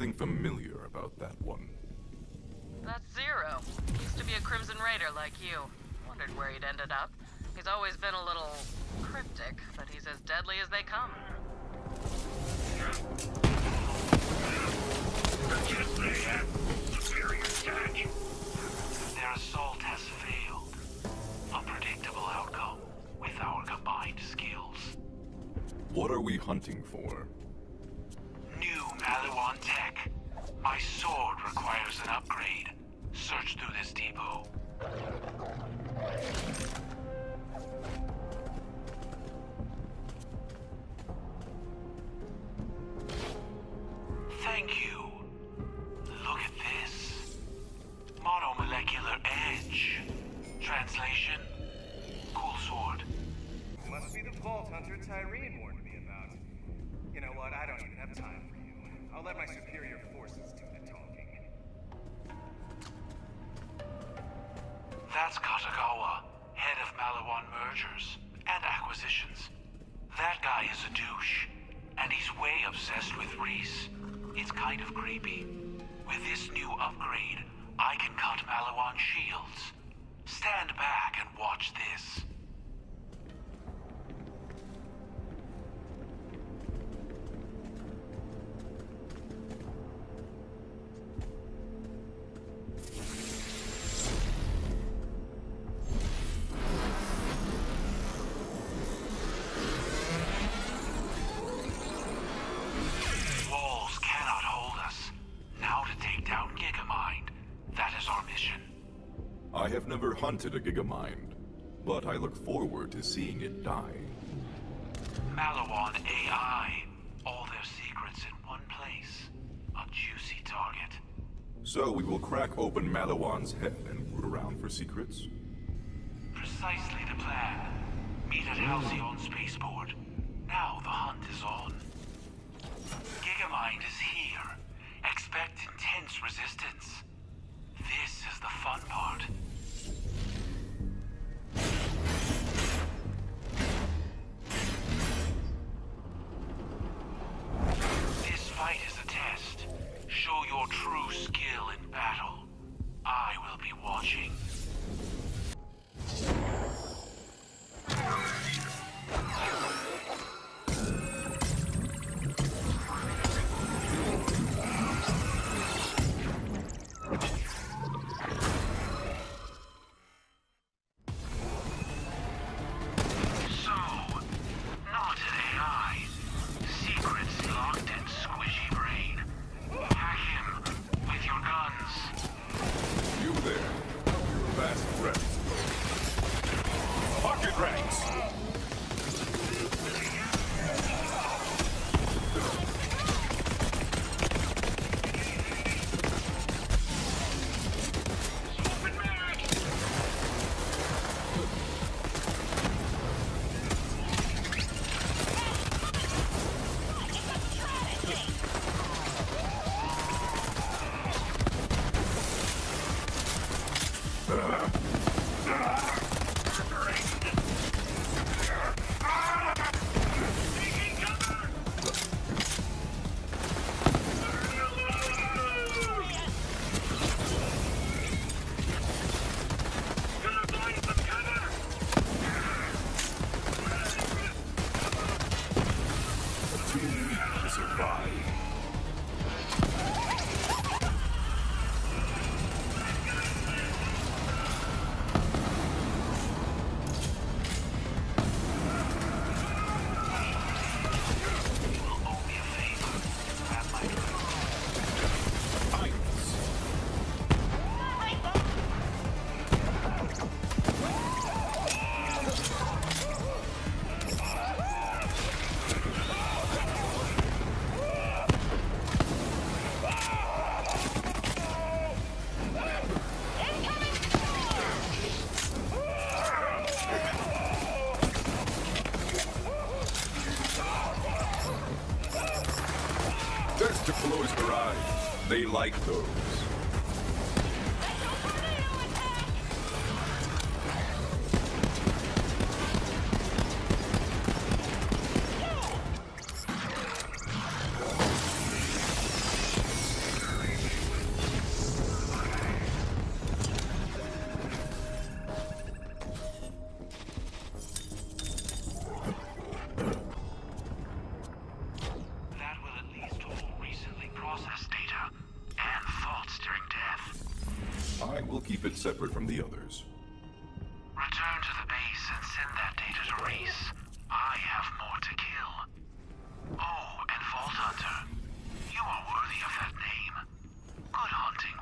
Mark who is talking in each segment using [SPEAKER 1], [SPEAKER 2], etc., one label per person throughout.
[SPEAKER 1] something familiar about that one.
[SPEAKER 2] That's Zero. Used to be a Crimson Raider like you. Wondered where he'd ended up. He's always been a little cryptic, but he's as deadly as they come.
[SPEAKER 3] Just they have superior touch. Their assault has failed. Unpredictable outcome with our combined skills.
[SPEAKER 1] What are we hunting for?
[SPEAKER 3] New Maliwan tech. My sword requires an upgrade. Search through this depot. Thank you. Look at this. Monomolecular edge. Translation? Cool sword.
[SPEAKER 4] Must be the Vault Hunter Tyreen warned me about. You know what? I don't even have time for you. I'll let my superior forces do the talking.
[SPEAKER 3] That's Katagawa, head of Maliwan mergers and acquisitions. That guy is a douche, and he's way obsessed with Reese. It's kind of creepy. With this new upgrade, I can cut Maliwan shields. Stand back and watch this. Walls cannot hold us. Now to take down Gigamind. That is our mission.
[SPEAKER 1] I have never hunted a Gigamind, but I look forward to seeing it die.
[SPEAKER 3] Maliwan AI. All their secrets in one place. A juicy target.
[SPEAKER 1] So we will crack open Maliwan's head and root around for secrets?
[SPEAKER 3] Precisely the plan. Meet at Halcyon Spaceport. Now the hunt is on. Gigamind is here. Expect intense resistance. This is the fun part. This fight is a test. Show your true skill in battle. I will be watching.
[SPEAKER 1] They like those. keep it separate from the others.
[SPEAKER 3] Return to the base and send that data to Reese. I have more to kill. Oh, and Vault Hunter, you are worthy of that name. Good hunting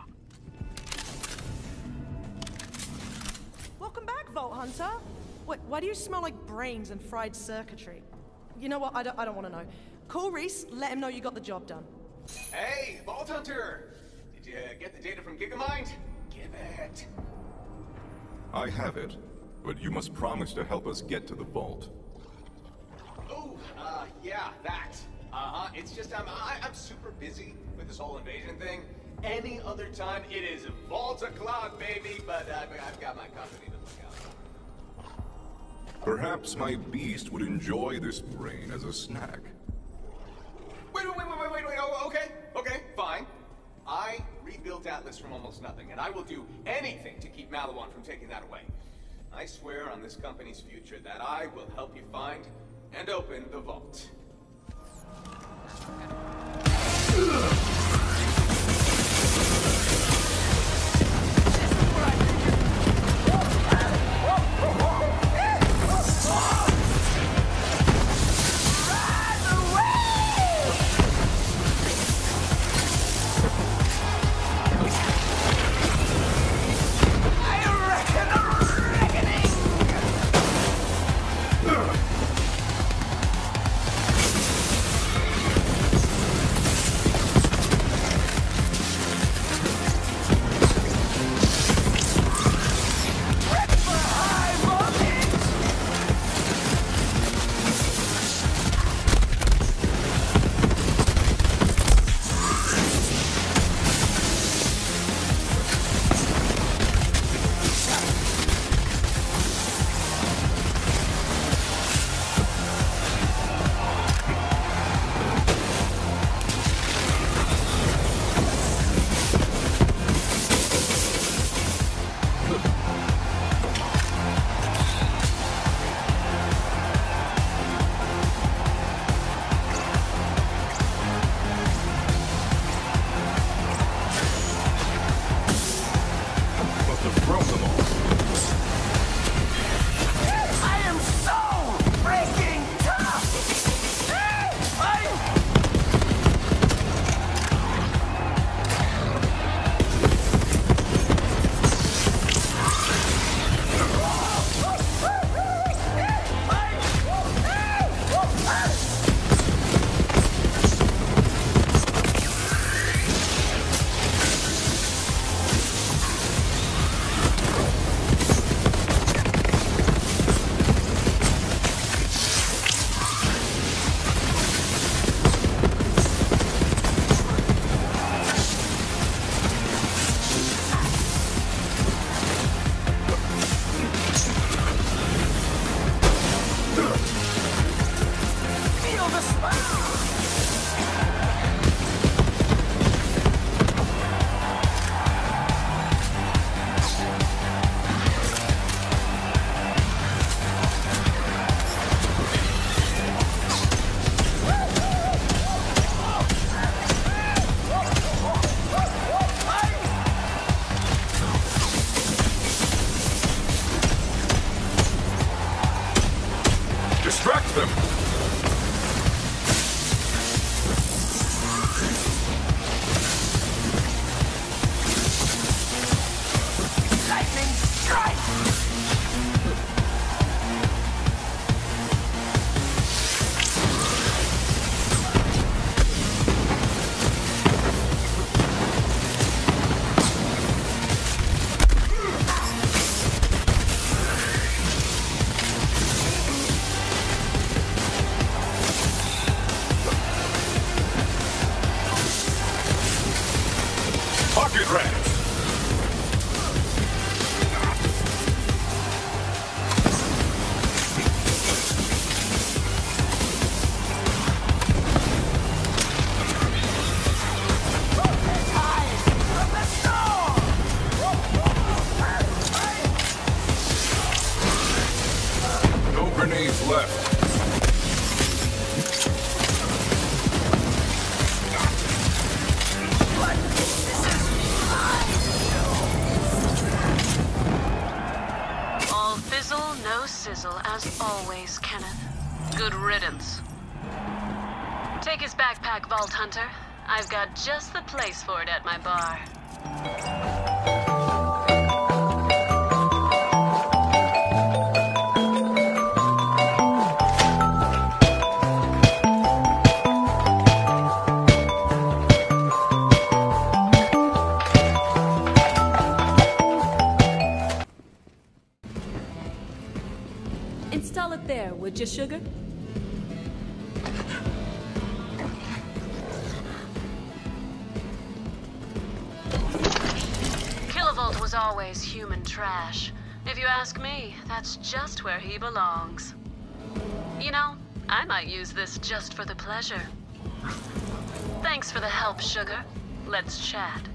[SPEAKER 3] with you.
[SPEAKER 5] Welcome back, Vault Hunter. Wait, why do you smell like brains and fried circuitry? You know what? I don't want to know. Call Reese, let him know you got the job done.
[SPEAKER 6] Hey, Vault Hunter! Did you get the data from Gigamind? Give it.
[SPEAKER 1] I have it, but you must promise to help us get to the vault.
[SPEAKER 6] Oh, yeah, that. It's just I'm super busy with this whole invasion thing. Any other time, it is Vault o'clock, baby, but I've got my company to look out.
[SPEAKER 1] Perhaps my beast would enjoy this brain as a snack.
[SPEAKER 6] Wait, oh, okay, fine. I rebuilt Atlas from almost nothing, and I will do anything to keep Malawan from taking that away. I swear on this company's future that I will help you find and open the vault.
[SPEAKER 2] riddance. Take his backpack, Vault Hunter. I've got just the place for it at my bar.
[SPEAKER 7] Install it there, would you, sugar?
[SPEAKER 2] Kilovolt was always human trash. If you ask me, that's just where he belongs. You know, I might use this just for the pleasure. Thanks for the help, sugar. Let's chat.